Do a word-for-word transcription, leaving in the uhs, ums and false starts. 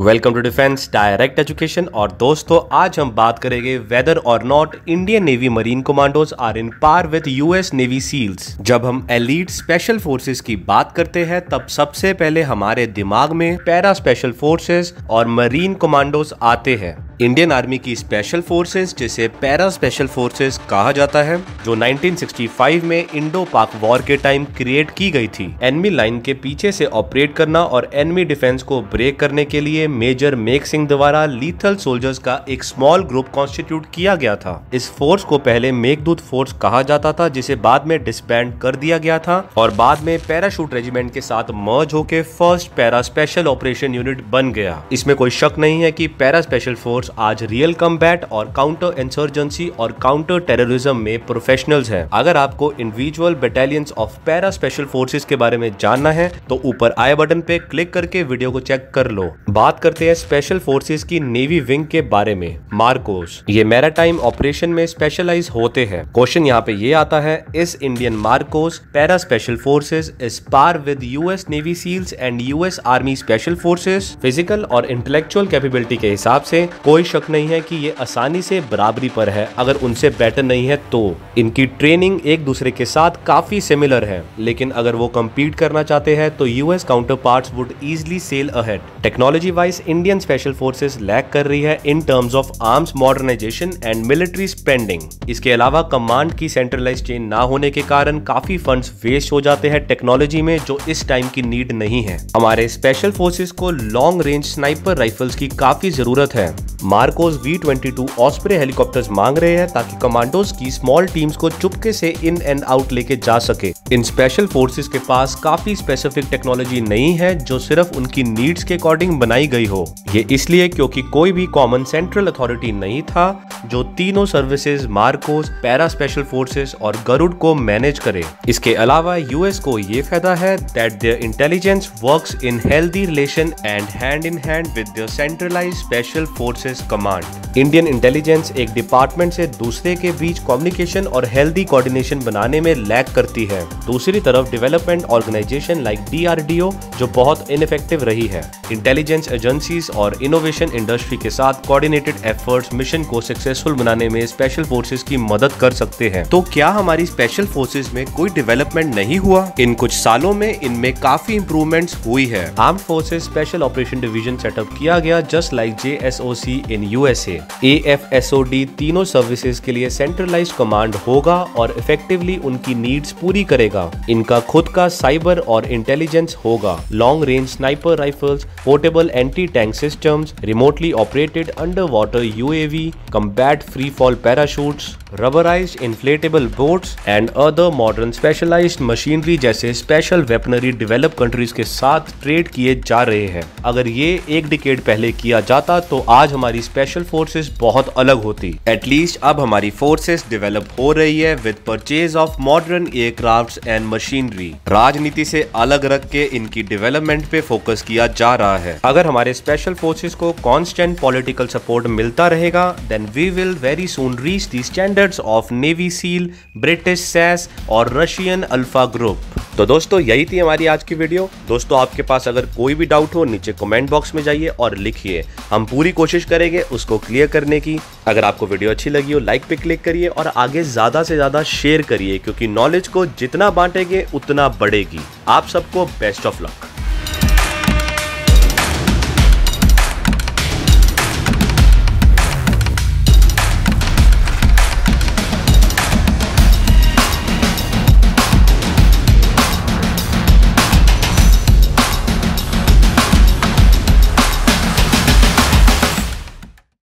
Welcome to defence direct education. और दोस्तों आज हम बात करेंगे whether or not Indian Navy marine commandos are in par with US Navy SEALs. जब हम एलीट स्पेशल फोर्सेस की बात करते हैं तब सबसे पहले हमारे दिमाग में पैरा स्पेशल फोर्सेस और मरीन कमांडोज आते हैं। इंडियन आर्मी की स्पेशल फोर्सेस जिसे पैरा स्पेशल फोर्सेस कहा जाता है, जो नाइनटीन सिक्सटी फाइव में इंडो पाक वॉर के टाइम क्रिएट की गई थी। एनिमी लाइन के पीछे से ऑपरेट करना और एनिमी डिफेंस को ब्रेक करने के लिए मेजर मेक सिंह द्वारा लीथल सोल्जर्स का एक स्मॉल ग्रुप कॉन्स्टिट्यूट किया गया था। इस फोर्स को पहले मेघदूत फोर्स कहा जाता था, जिसे बाद में डिसबैंड कर दिया गया था और बाद में पैराशूट रेजिमेंट के साथ मर्ज होकर first para special operation unit बन गया। इसमें कोई शक नहीं है कि पैरा स्पेशल फोर्स आज रियल कम्बैट और काउंटर इंसर्जेंसी और काउंटर टेररिज्म में प्रोफेशनल्स हैं। अगर आपको individual battalions of para special forces के बारे में जानना है तो ऊपर आई बटन पे क्लिक करके वीडियो को चेक कर लो। बात करते हैं स्पेशल फोर्सेस की नेवी विंग के बारे में। मार्कोस ये मैरीटाइम ऑपरेशन में स्पेशलाइज होते हैं। क्वेश्चन यहाँ पे ये आता है, इस Indian MARCOS para special forces is par with US Navy SEALs and US Army special forces. Physical और इंटेलेक्चुअल कैपेबिलिटी के हिसाब से कोई शक नहीं है कि ये आसानी से बराबरी पर है, अगर उनसे बेटर नहीं है तो। इनकी ट्रेनिंग एक दूसरे के साथ काफी सिमिलर है, लेकिन अगर वो कम्पीट करना चाहते हैं तो US counter parts would easily sell ahead. Technology wise Indian special forces lack कर रही है in terms of arms modernization and military spending. इसके अलावा कमांड की सेंट्रलाइज चेन ना होने के कारण काफी फंड्स वेस्ट हो जाते हैं टेक्नोलॉजी में, जो इस टाइम की नीड नहीं है। हमारे स्पेशल फोर्सेस को लॉन्ग रेंज स्नाइपर राइफल्स की काफी जरूरत है। MARCOS V twenty two Osprey helicopters मांग रहे हैं ताकि कमांडोज की स्मॉल टीम्स को चुपके से इन एंड आउट लेके जा सके। इन स्पेशल फोर्सेस के पास काफी स्पेसिफिक टेक्नोलॉजी नहीं है जो सिर्फ उनकी नीड्स के अकॉर्डिंग बनाई गई हो। ये इसलिए क्योंकि कोई भी कॉमन सेंट्रल अथॉरिटी नहीं था जो तीनों services MARCOS, para special forces और गरुड़ को मैनेज करे। इसके अलावा यूएस को ये फायदा है that their intelligence works in healthy relation and hand in hand with their centralized special forces command. Indian intelligence एक डिपार्टमेंट से दूसरे के बीच कम्युनिकेशन और हेल्दी कोऑर्डिनेशन बनाने में लैक करती है। दूसरी तरफ डेवलपमेंट ऑर्गेनाइजेशन लाइक डीआरडीओ जो बहुत इनफेक्टिव रही है। इंटेलिजेंस एजेंसीज और इनोवेशन इंडस्ट्री के साथ कोऑर्डिनेटेड एफर्ट्स मिशन को सक्सेसफुल बनाने में स्पेशल फोर्सेस की मदद कर सकते हैं। तो क्या हमारी स्पेशल फोर्सेस में कोई डेवलपमेंट नहीं हुआ? इन कुछ सालों में इनमें काफी इंप्रूवमेंट्स हुई है। Armed forces special operation division setup किया गया just like JSOC in USA. AFSOD तीनों सर्विसेज के लिए सेंट्रलाइज्ड कमांड होगा और इफेक्टिवली उनकी नीड्स पूरी करेगा। इनका खुद का साइबर और इंटेलिजेंस होगा। Long range sniper rifles, portable anti tank systems, remotely operated under water UAV, combat free fall parachutes, rubberized inflatable boats and other modern specialized machinery जैसे स्पेशल वेपनरी डेवलप कंट्रीज के साथ trade किए जा रहे हैं। अगर ये एक डिकेड पहले किया जाता तो आज हमारी स्पेशल फोर्सेस बहुत अलग होती। एटलीस्ट अब हमारी फोर्सेस डेवलप हो रही है with purchase of modern aircrafts and machinery. राजनीति से अलग रख के इनकी डेवलपमेंट पे फोकस किया जा रहा है। अगर हमारे स्पेशल फोर्सेस को कांस्टेंट पॉलिटिकल सपोर्ट मिलता रहेगा then we will very soon reach the standards of navy seal, British SAS और रशियन अल्फा ग्रुप। तो दोस्तों यही थी हमारी आज की वीडियो। दोस्तों आपके पास अगर कोई भी डाउट हो नीचे कमेंट बॉक्स में जाइए और लिखिए, हम पूरी कोशिश करेंगे उसको क्लियर करने की। अगर आपको वीडियो अच्छी लगी हो लाइक पे क्लिक करिए और आगे ज्यादा से ज्यादा शेयर करिए, क्योंकि नॉलेज को जितना बांटेंगे उतना बढ़ेगी। आप सबको बेस्ट ऑफ लक।